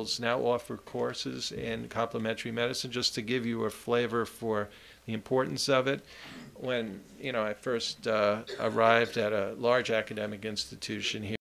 hospitals now offer courses in complementary medicine, just to give you a flavor for the importance of it. When I first arrived at a large academic institution here